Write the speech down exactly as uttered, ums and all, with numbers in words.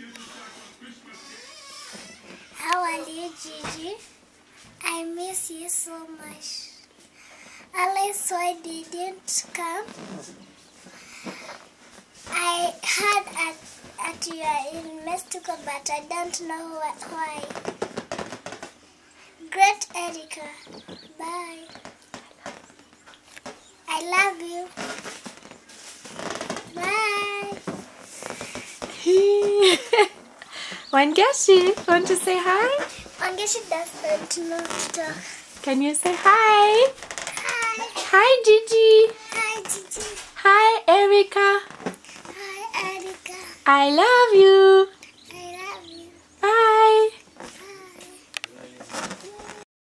How are you, Gigi? I miss you so much. Alice, why didn't come? I heard at, at you are in Mexico, but I don't know what, why. Great, Erica. Bye. I love you. Bye. Wangeshi, want to say hi? Wangeshi doesn't know to talk. Can you say hi? Hi. Hi, Gigi. Hi, Gigi. Hi, Erica. Hi, Erica. I love you.